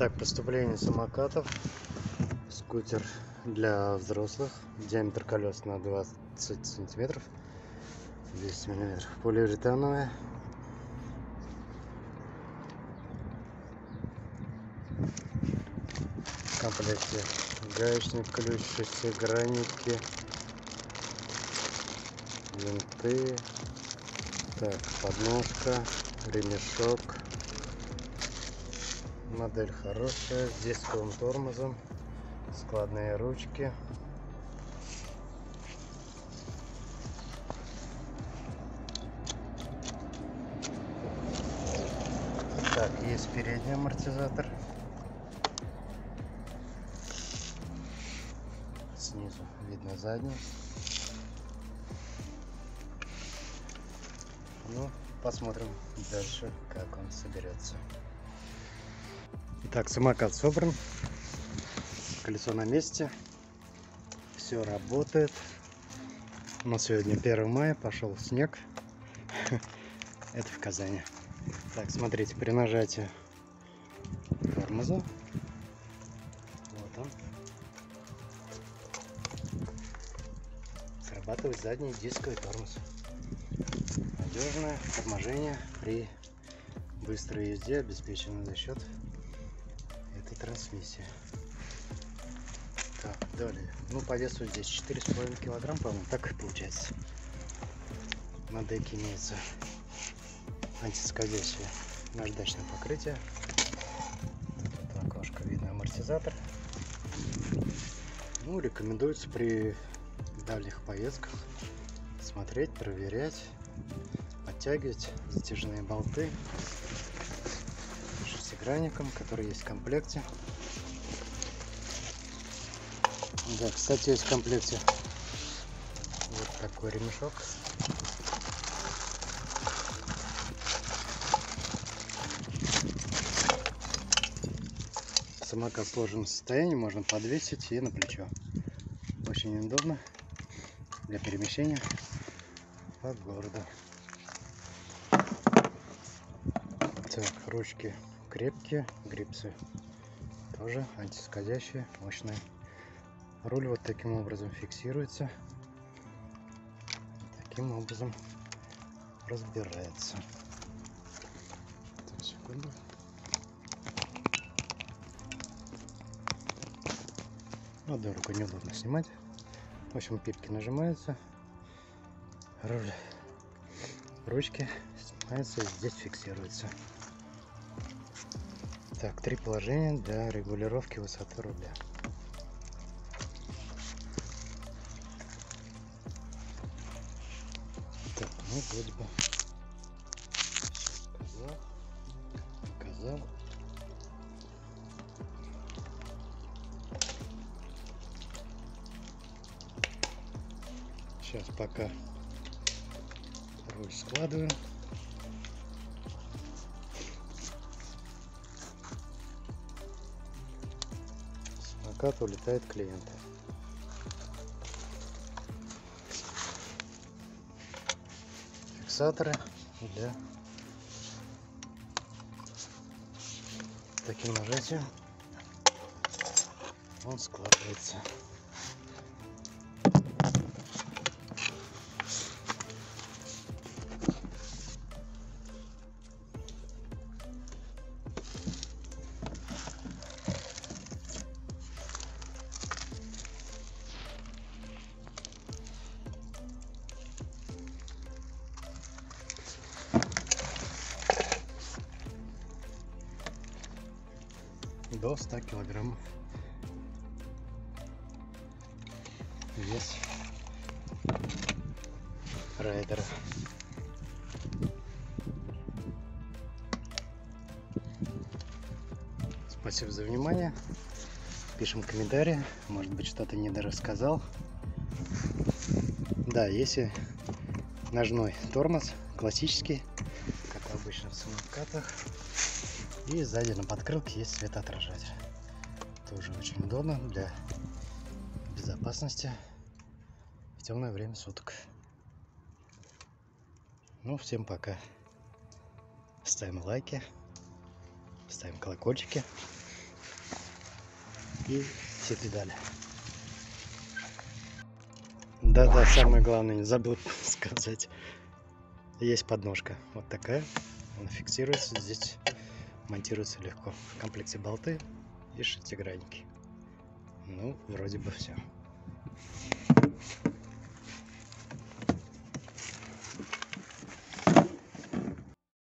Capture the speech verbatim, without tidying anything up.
Итак, поступление самокатов. Скутер для взрослых. Диаметр колес на двадцать сантиметров. десять миллиметров. Полиуретановая. В комплекте гаечник, ключ, шестигранники, винты, так, подножка, ремешок. Модель хорошая, с дисковым тормозом, складные ручки. Так, есть передний амортизатор. Снизу видно задний. Ну, посмотрим дальше, как он соберется. Итак, самокат собран. Колесо на месте. Все работает. У нас сегодня первое мая, пошел снег. Это в Казани. Так, смотрите, при нажатии тормоза, вот он, срабатывает задний дисковый тормоз. Надежное торможение при быстрой езде обеспечено за счет этой трансмиссии. Так, далее. Ну, по весу здесь четыре с половиной килограмма, по-моему, так и получается. На деке имеется антискользящее наждачное покрытие. Тут окошко видно, амортизатор. Ну, рекомендуется при дальних поездках смотреть, проверять, подтягивать затяжные болты шестигранником, который есть в комплекте. Да, кстати, есть в комплекте вот такой ремешок. Самокат в сложенном состоянии можно подвесить и на плечо. Очень удобно для перемещения по городу. Так, ручки крепкие, грипсы тоже антискользящие, мощные. Руль вот таким образом фиксируется, таким образом разбирается. Так, секунду. Одной рукой неудобно снимать. В общем, пипки нажимаются, руль, ручки снимаются и здесь фиксируется. Так, три положения для регулировки высоты руля. Так, ну вроде бы показал, показал. Сейчас пока руль складываю. Самокат улетает клиента. Фиксаторы для таким нажатием он складывается. До ста килограммов вес райдера. Спасибо за внимание. Пишем комментарии, может быть, что-то недорассказал. Да, если ножной тормоз классический, как обычно в самокатах. И сзади на подкрылке есть светоотражатель. Тоже очень удобно для безопасности в темное время суток. Ну, всем пока. Ставим лайки, ставим колокольчики. и все педали. Да-да, самое главное, не забыл сказать. Есть подножка вот такая. Она фиксируется, здесь монтируется легко. В комплекте болты и шестигранники. Ну, вроде бы все.